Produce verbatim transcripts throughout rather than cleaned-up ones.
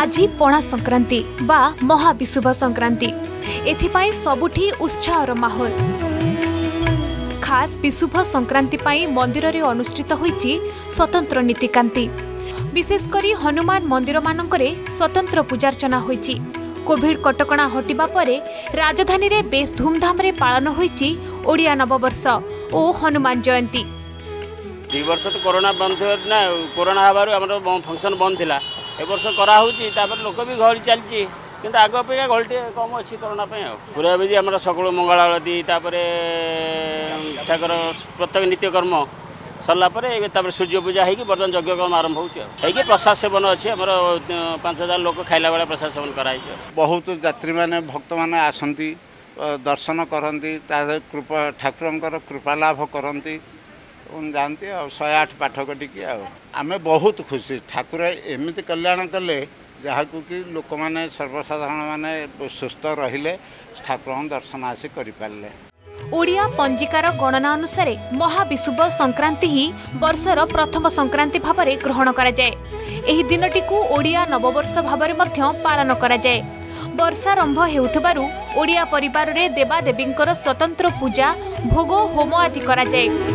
आज पणा संक्रांति बा महाविशुभ संक्रांति एथिपाई सबुठी उत्साहर माहौल। खास विशुभ संक्रांति पाई मंदिर रे अनुष्ठित होईची स्वतंत्र नीतिकांति। विशेषकर हनुमान मंदिर मानकरे स्वतंत्र पूजार्चना होईची। कोविड कटकणा हटिबा परे राजधानी रे बेस धूमधाम रे पालन होईची ओडिया नववर्ष ओ हनुमान जयंती। दु वर्ष तो कोरोना बंद ना कोरोना हबार हमर फंक्शन बंद थिला ए वर्ष करा होची तापर लोक भी गहली चलची किंतु आग अपेक्षा गहलटे कम अछि कोरोना पे पूरा विधि हमर सकल मंगल आरती तापर ठाकर प्रत्येक नित्यकर्म सरला परे तापर सूर्य पूजा हेकी बर्तन यज्ञ कर्म आरंभ होची हेकी प्रसाद सेवन अछि हमर पाँच हजार लोक खाइला बेला प्रसाद सेवन कराई बहुत यात्री माने भक्त माने आसंती दर्शन करंती ता कृपा ठाकुरंकर कृपा लाभ करंती जानती शहे आठ पाठक टी आम बहुत खुशी ठाकुर एमती कल्याण कले जहाँ कि लोक मैंने सर्वसाधारण माने सुस्थ रहिले ठाकुर दर्शन आसी करें। ओडिया पंजिकार गणना अनुसार महाविशुभ संक्रांति ही वर्षर प्रथम संक्रांति भाव में ग्रहण करा जाए। एही दिनटी को ओडिया नववर्ष भाव में मध्य पालन करा जाए। वर्षारंभ हेउथबारु ओडिया परिवार रे देवादेवींकर स्वतंत्र पूजा भोग होम आदि करा जाए।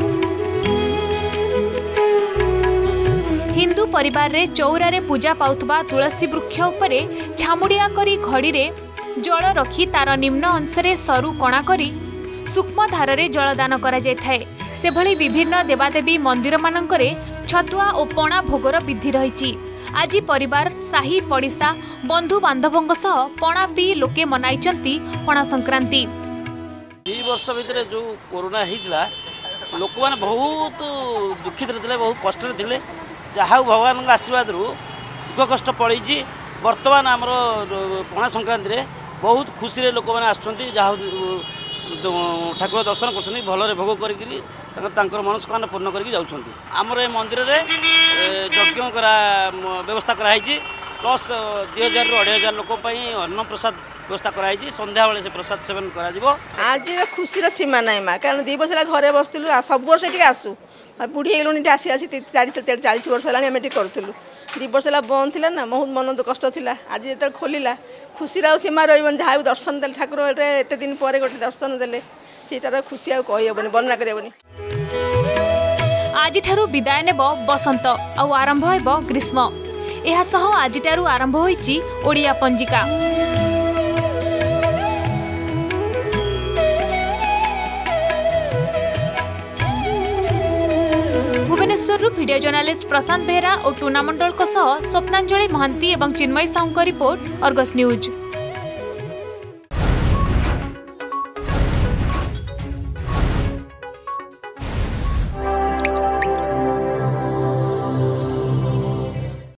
हिंदू परिवार रे चौरा रे पूजा पाउथबा तुलसी वृक्ष उपरे छामुड़िया करी घड़ी रे जल रखी तार निम्न अंश रे सरु कणा करी सूक्ष्म धार रे जलदान करा जाय थाए। से भली विभिन्न देवादेवी मंदिर मानकरे छतुआ और पणा भोगर विधि रहिछि। आज परिवार साही पड़िशा बंधु बांधवंग सह पणा पी लोके मनाइचंती पणा संक्रांति। ई वर्ष भितर जो कोरोना हितला लोक माने बहुत दुखित रहथिले बहुत कष्ट रहथिले जहाँ भगवान आशीर्वाद दुख कष्ट पड़ी बर्तमान आमर पणा संक्रांति रे बहुत खुशी रे लोक मैंने आसुँच जहाँ ठाकुर दर्शन कर भल भोग कर मनस्कामना पूर्ण करके जाउछंती। आमर ए मंदिर रे यज्ञ करा व्यवस्था कराई प्लस दुई हजार रु अढ़ाई हजार लोक अन्न प्रसाद व्यवस्था कराई संध्या बेले से प्रसाद सेवन करा। आज खुशी सीमा ना माँ कारण दुई वर्ष घरे बसलु सब वर्ष टे आसू बुढ़ी हेलुणी आसी आसी चालीस चालीस वर्ष है करूँ दु वर्ष है बंद थी ना बहुत मन कष्ट था। आज जो खोलला खुशी सीमा रही जहाँ भी दर्शन दे ठाकुर एत दिन पर गोटे दर्शन देले सीटार खुशी आ कहबनी वर्णना करबनी। आज विदाय नेब बसंत आउ आरंभ हेब ग्रीष्म। एहा सह आज आरंभ होईची ओडिया पंजिका। भुवनेश्वर वीडियो जर्नालिस्ट प्रशांत बेहरा और टूना मंडल स्वप्नांजलि महांती और Chinmayee Sahu report Argus news.